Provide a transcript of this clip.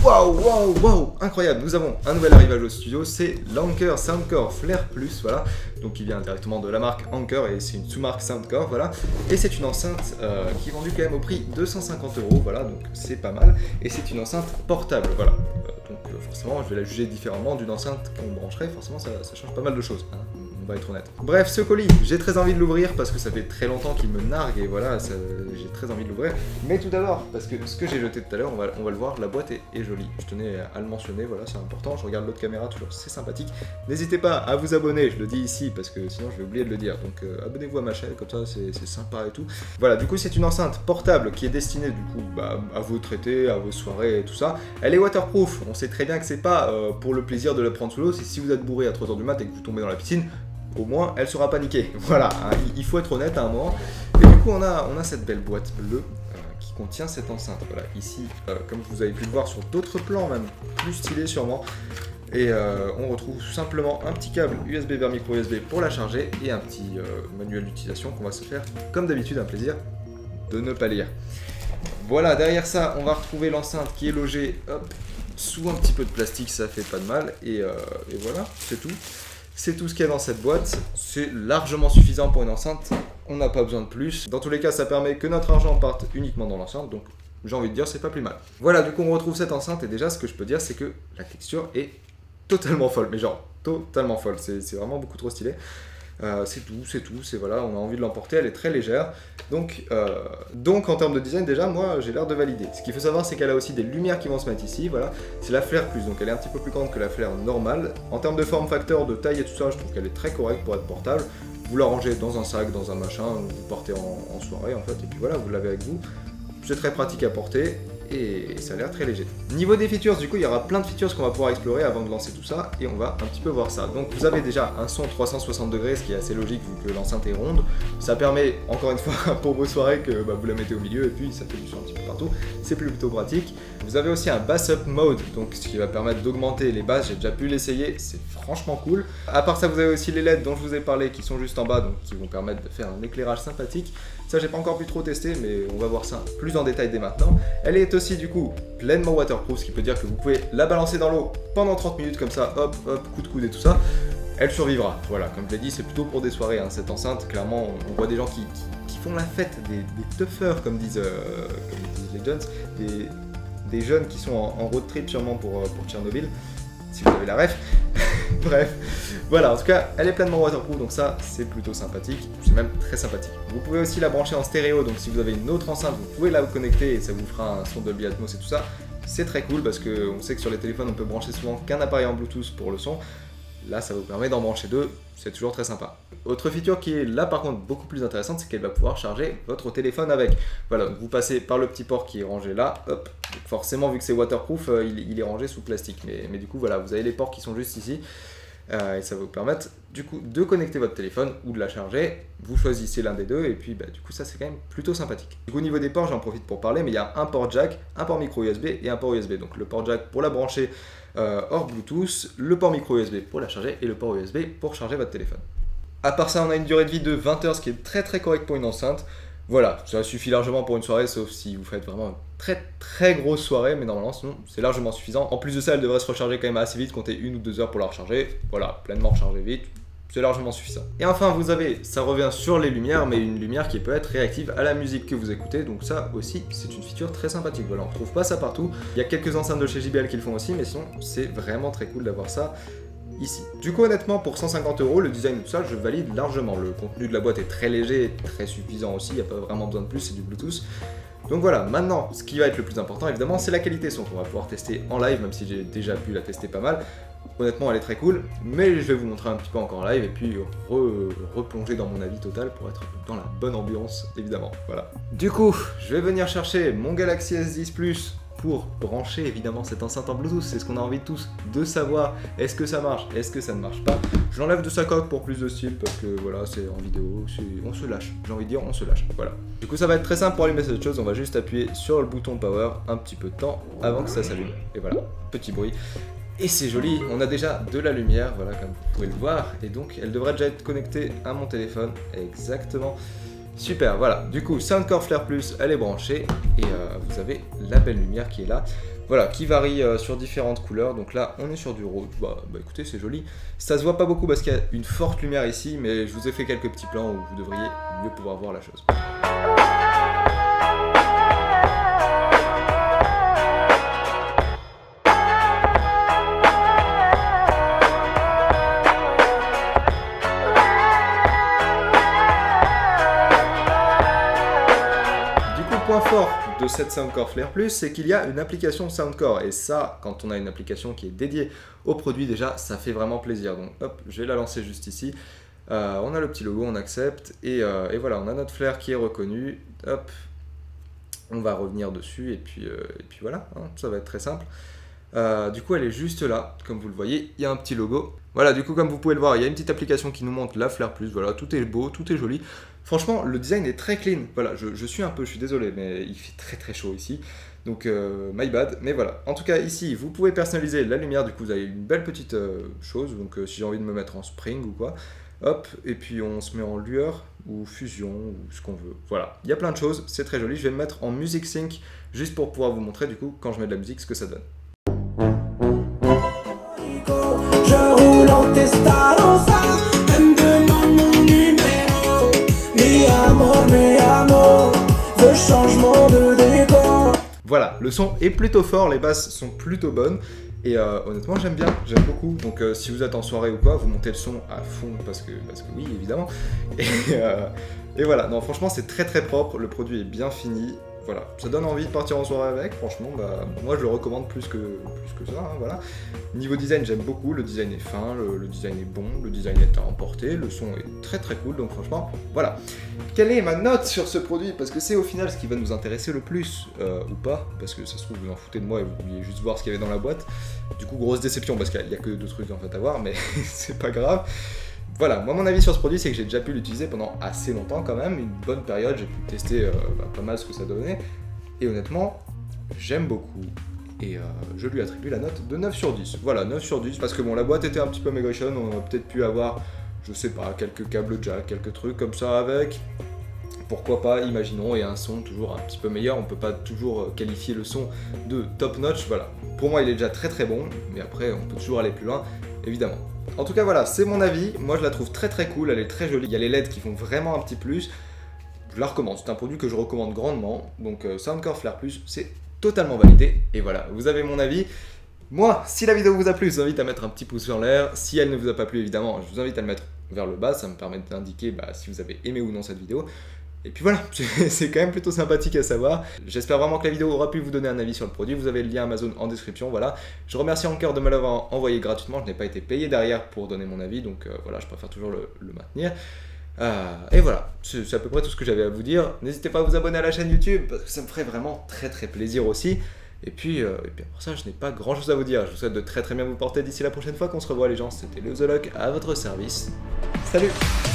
Waouh, waouh, waouh, incroyable. Nous avons un nouvel arrivage au studio, c'est l'Anker Soundcore Flair Plus, voilà. Donc il vient directement de la marque Anker et c'est une sous-marque Soundcore, voilà. Et c'est une enceinte qui est vendue quand même au prix de 150 €, voilà, donc c'est pas mal. Et c'est une enceinte portable, voilà. Donc forcément, je vais la juger différemment d'une enceinte qu'on brancherait, forcément ça change pas mal de choses, hein. On va être honnête. Bref, ce colis, j'ai très envie de l'ouvrir parce que ça fait très longtemps qu'il me nargue et voilà, j'ai très envie de l'ouvrir. Mais tout d'abord, parce que ce que j'ai jeté tout à l'heure, on va le voir, la boîte est jolie. Je tenais à le mentionner, voilà, c'est important. Je regarde l'autre caméra, toujours c'est sympathique. N'hésitez pas à vous abonner, je le dis ici parce que sinon je vais oublier de le dire. Donc abonnez-vous à ma chaîne, comme ça c'est sympa et tout. Voilà, du coup c'est une enceinte portable qui est destinée du coup à vos traités, à vos soirées et tout ça. Elle est waterproof, on sait très bien que c'est pas pour le plaisir de la prendre sous l'eau, c'est si vous êtes bourré à 3 h du mat et que vous tombez dans la piscine, au moins elle sera paniquée. Voilà, hein, il faut être honnête à un moment. Et du coup on a cette belle boîte bleue qui contient cette enceinte. Voilà, ici, comme vous avez pu le voir sur d'autres plans même, plus stylés sûrement. Et on retrouve tout simplement un petit câble USB vers micro USB pour la charger et un petit manuel d'utilisation qu'on va se faire comme d'habitude, un plaisir de ne pas lire. Voilà, derrière ça on va retrouver l'enceinte qui est logée hop, sous un petit peu de plastique, ça fait pas de mal. Et voilà, c'est tout. C'est tout ce qu'il y a dans cette boîte, c'est largement suffisant pour une enceinte, on n'a pas besoin de plus. Dans tous les cas, ça permet que notre argent parte uniquement dans l'enceinte, donc j'ai envie de dire c'est pas plus mal. Voilà, du coup on retrouve cette enceinte et déjà ce que je peux dire c'est que la texture est totalement folle, mais genre totalement folle, c'est vraiment beaucoup trop stylé. C'est tout, voilà, on a envie de l'emporter, elle est très légère. Donc en termes de design, déjà, moi, j'ai l'air de valider. Ce qu'il faut savoir, c'est qu'elle a aussi des lumières qui vont se mettre ici, voilà. C'est la Flair Plus, donc elle est un petit peu plus grande que la Flair normale. En termes de forme facteur, de taille et tout ça, je trouve qu'elle est très correcte pour être portable. Vous la rangez dans un sac, dans un machin, vous partez en soirée, en fait, et puis voilà, vous l'avez avec vous. C'est très pratique à porter. Et ça a l'air très léger. Niveau des features, du coup, il y aura plein de features qu'on va pouvoir explorer avant de lancer tout ça, et on va un petit peu voir ça. Donc vous avez déjà un son 360 degrés, ce qui est assez logique vu que l'enceinte est ronde. Ça permet, encore une fois, pour vos soirées, que vous la mettez au milieu, et puis ça fait du son un petit peu partout. C'est plutôt pratique. Vous avez aussi un bass up mode, donc ce qui va permettre d'augmenter les basses. J'ai déjà pu l'essayer, c'est franchement cool. À part ça, vous avez aussi les LED dont je vous ai parlé, qui sont juste en bas, donc qui vont permettre de faire un éclairage sympathique. Ça, j'ai pas encore pu trop tester, mais on va voir ça plus en détail dès maintenant. Elle est aussi du coup pleinement waterproof, ce qui peut dire que vous pouvez la balancer dans l'eau pendant 30 minutes comme ça, hop, hop, coup de coude et tout ça. Elle survivra. Voilà, comme je l'ai dit, c'est plutôt pour des soirées, hein, cette enceinte. Clairement, on voit des gens qui font la fête, des toughers, comme disent les jeunes, des jeunes qui sont en road trip sûrement pour Tchernobyl, si vous avez la ref. Bref, voilà, en tout cas, elle est pleinement waterproof, donc ça, c'est plutôt sympathique, c'est même très sympathique. Vous pouvez aussi la brancher en stéréo, donc si vous avez une autre enceinte, vous pouvez la connecter et ça vous fera un son Dolby Atmos et tout ça. C'est très cool parce qu'on sait que sur les téléphones, on peut brancher souvent qu'un appareil en Bluetooth pour le son. Là, ça vous permet d'en brancher deux, c'est toujours très sympa. Autre feature qui est là par contre beaucoup plus intéressante, c'est qu'elle va pouvoir charger votre téléphone avec. Voilà, donc vous passez par le petit port qui est rangé là, hop. Donc forcément, vu que c'est waterproof, il est rangé sous plastique. Mais du coup, voilà, vous avez les ports qui sont juste ici. Et ça va vous permettre du coup de connecter votre téléphone ou de la charger. Vous choisissez l'un des deux et puis du coup ça c'est quand même plutôt sympathique. Du coup au niveau des ports, j'en profite pour parler, mais il y a un port jack, un port micro USB et un port USB. Donc le port jack pour la brancher hors Bluetooth, le port micro USB pour la charger et le port USB pour charger votre téléphone. À part ça, on a une durée de vie de 20 heures, ce qui est très correct pour une enceinte. Voilà, ça suffit largement pour une soirée, sauf si vous faites vraiment une très grosse soirée, mais normalement sinon c'est largement suffisant. En plus de ça, elle devrait se recharger quand même assez vite, comptez 1 ou 2 heures pour la recharger. Voilà, pleinement rechargée vite, c'est largement suffisant. Et enfin, vous avez, ça revient sur les lumières, mais une lumière qui peut être réactive à la musique que vous écoutez, donc ça aussi, c'est une feature très sympathique. Voilà, on trouve pas ça partout. Il y a quelques enceintes de chez JBL qui le font aussi, mais sinon, c'est vraiment très cool d'avoir ça ici. Du coup, honnêtement, pour 150 €, le design et tout ça, je valide largement. Le contenu de la boîte est très léger et très suffisant aussi, il n'y a pas vraiment besoin de plus, c'est du Bluetooth. Donc voilà, maintenant, ce qui va être le plus important, évidemment, c'est la qualité son qu'on va pouvoir tester en live, même si j'ai déjà pu la tester pas mal. Honnêtement, elle est très cool, mais je vais vous montrer un petit peu encore en live et puis replonger dans mon avis total pour être dans la bonne ambiance, évidemment. Voilà. Du coup, je vais venir chercher mon Galaxy S10 Plus pour brancher évidemment cette enceinte en Bluetooth. C'est ce qu'on a envie de tous de savoir. Est-ce que ça marche? Est-ce que ça ne marche pas? Je l'enlève de sa coque pour plus de style parce que voilà, c'est en vidéo, on se lâche. J'ai envie de dire, on se lâche. Voilà. Du coup, ça va être très simple pour allumer cette chose. On va juste appuyer sur le bouton power un petit peu de temps avant que ça s'allume. Et voilà, petit bruit. Et c'est joli, on a déjà de la lumière, voilà, comme vous pouvez le voir. Et donc, elle devrait déjà être connectée à mon téléphone. Exactement. Super, voilà, du coup Soundcore Flair Plus, elle est branchée et vous avez la belle lumière qui est là. Voilà, qui varie sur différentes couleurs. Donc là, on est sur du rose. Bah écoutez, c'est joli. Ça se voit pas beaucoup parce qu'il y a une forte lumière ici, mais je vous ai fait quelques petits plans où vous devriez mieux pouvoir voir la chose. Du coup, point fort de cette Soundcore Flair Plus, c'est qu'il y a une application Soundcore. Et ça, quand on a une application qui est dédiée au produit, déjà, ça fait vraiment plaisir. Donc hop, je vais la lancer juste ici. On a le petit logo, on accepte. Et voilà, on a notre flair qui est reconnu. Hop, on va revenir dessus. Et puis voilà, hein, ça va être très simple. Du coup, elle est juste là, comme vous le voyez, il y a un petit logo. Voilà, du coup, comme vous pouvez le voir, il y a une petite application qui nous montre la Flair Plus. Voilà, tout est beau, tout est joli. Franchement, le design est très clean. Voilà, je suis désolé, mais il fait très très chaud ici. Donc, my bad. Mais voilà, en tout cas, ici, vous pouvez personnaliser la lumière. Du coup, vous avez une belle petite chose. Donc, si j'ai envie de me mettre en spring ou quoi, hop, et puis on se met en lueur ou fusion ou ce qu'on veut. Voilà, il y a plein de choses, c'est très joli. Je vais me mettre en Music Sync juste pour pouvoir vous montrer, du coup, quand je mets de la musique, ce que ça donne. Je roule en Testarossa, elle me demande mon numéro. Mi amor, le changement de décor. Voilà, le son est plutôt fort, les basses sont plutôt bonnes. Et honnêtement, j'aime bien, j'aime beaucoup. Donc si vous êtes en soirée ou quoi, vous montez le son à fond parce que oui, évidemment. Et voilà, non, franchement, c'est très très propre, le produit est bien fini. Voilà, ça donne envie de partir en soirée avec, franchement, bah, moi je le recommande plus que ça, hein, voilà. Niveau design, j'aime beaucoup, le design est fin, le design est bon, le design est à emporter, le son est très très cool, donc franchement, voilà. Quelle est ma note sur ce produit? Parce que c'est au final ce qui va nous intéresser le plus, ou pas, parce que ça se trouve vous en foutez de moi et vous vouliez juste voir ce qu'il y avait dans la boîte. Du coup, grosse déception, parce qu'il n'y a que 2 trucs en fait à voir, mais c'est pas grave. Voilà, moi mon avis sur ce produit c'est que j'ai déjà pu l'utiliser pendant assez longtemps quand même, une bonne période, j'ai pu tester pas mal ce que ça donnait, et honnêtement, j'aime beaucoup, et je lui attribue la note de 9 sur 10. Voilà, 9 sur 10, parce que bon, la boîte était un petit peu maigrichonne, on aurait peut-être pu avoir, je sais pas, quelques câbles jack, quelques trucs comme ça avec, pourquoi pas, imaginons, et un son toujours un petit peu meilleur, on peut pas toujours qualifier le son de top notch, voilà. Pour moi il est déjà très très bon, mais après on peut toujours aller plus loin, évidemment. En tout cas voilà, c'est mon avis, moi je la trouve très très cool, elle est très jolie, il y a les LED qui font vraiment un petit plus, je la recommande, c'est un produit que je recommande grandement, donc Soundcore Flair Plus, c'est totalement validé, et voilà, vous avez mon avis. Moi, si la vidéo vous a plu, je vous invite à mettre un petit pouce en l'air, si elle ne vous a pas plu évidemment, je vous invite à le mettre vers le bas, ça me permet d'indiquer si vous avez aimé ou non cette vidéo. Et puis voilà, c'est quand même plutôt sympathique à savoir. J'espère vraiment que la vidéo aura pu vous donner un avis sur le produit. Vous avez le lien Amazon en description, voilà. Je remercie Anker de me l'avoir envoyé gratuitement. Je n'ai pas été payé derrière pour donner mon avis, donc voilà, je préfère toujours le maintenir. Et voilà, c'est à peu près tout ce que j'avais à vous dire. N'hésitez pas à vous abonner à la chaîne YouTube, parce que ça me ferait vraiment très très plaisir aussi. Et puis pour ça, je n'ai pas grand chose à vous dire. Je vous souhaite de très très bien vous porter d'ici la prochaine fois qu'on se revoit les gens. C'était Léo The Loc à votre service. Salut!